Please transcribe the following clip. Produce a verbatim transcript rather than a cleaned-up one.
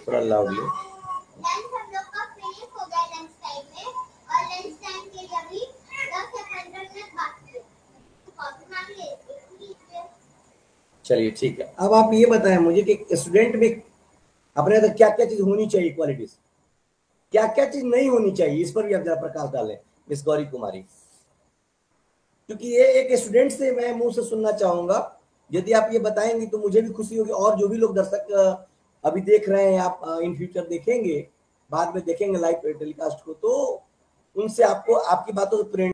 थोड़ा लाउडली। चलिए ठीक है, अब आप ये बताएं मुझे कि स्टूडेंट में अपने अंदर क्या क्या चीज होनी चाहिए, क्वालिटीज क्या क्या चीज नहीं होनी चाहिए, इस पर भी आप जरा प्रकाश डालें मिस गौरी कुमारी, क्योंकि ये एक स्टूडेंट से मैं मुंह से सुनना चाहूंगा। यदि आप ये बताएंगे तो मुझे भी खुशी होगी, और जो भी लोग दर्शक अभी देख रहे हैं, आप इन फ्यूचर देखेंगे, बाद में देखेंगे लाइव टेलीकास्ट को, तो उनसे आपको आपकी बातों से प्रेरणा